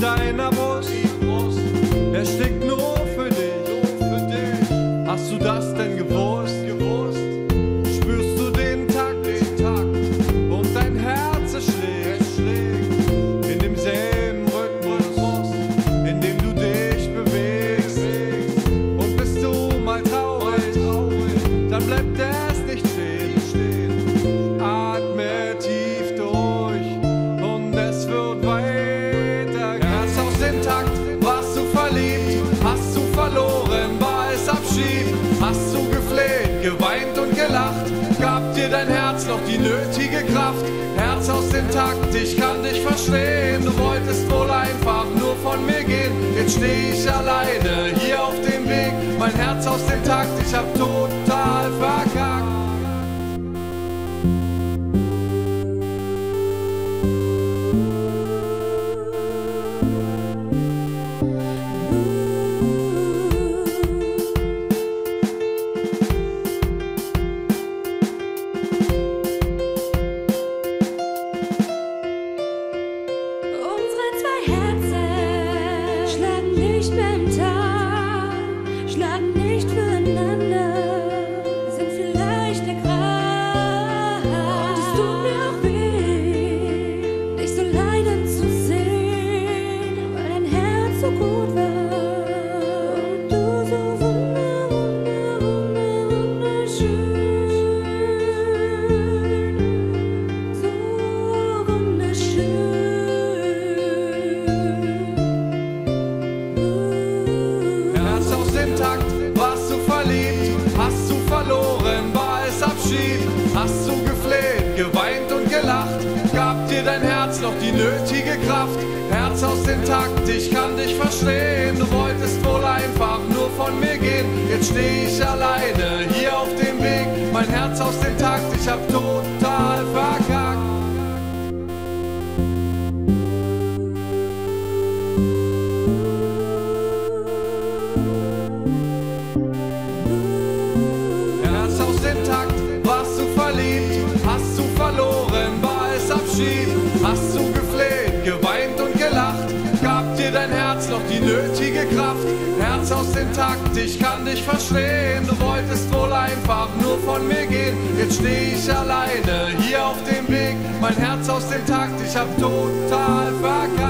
deiner Brust, er schlägt nur für dich. Hast du das denn gewusst? Spürst du den Takt und dein Herz schlägt in demselben Rhythmus, in dem du dich bewegst. Und bist du mal traurig, dann bleibt es nicht stehen. Atme tief durch und es wird weitergehen. Herz aus dem Takt, warst du verliebt, hast du verloren, war es Abschied, hast du gefleht, geweint und gelacht, gab dir dein Herz noch die nötige Kraft. Herz aus dem Takt, ich kann dich verstehen, du wolltest wohl einfach nur von mir gehen. Jetzt steh ich alleine hier auf dem Weg, mein Herz aus dem Takt, ich hab total verkackt. Schlagen nicht füreinander, sind vielleicht der Kraft. Es tut mir auch weh, dich so leiden zu sehen, weil dein Herz so gut war und du so wunderschön, so wunderschön. Warst du verliebt, hast du verloren, war es Abschied, hast du gefleht, geweint und gelacht, gab dir dein Herz noch die nötige Kraft. Herz aus dem Takt, ich kann dich verstehen, du wolltest wohl einfach nur von mir gehen. Jetzt steh ich alleine hier auf dem Weg, mein Herz aus dem Takt, ich hab total verkackt. Warst du verliebt, hast du verloren, war es Abschied, hast du gefleht, geweint und gelacht, gab dir dein Herz noch die nötige Kraft. Herz aus dem Takt, ich kann dich verstehen, du wolltest wohl einfach nur von mir gehen. Jetzt steh ich alleine hier auf dem Weg, mein Herz aus dem Takt, ich hab total verkackt.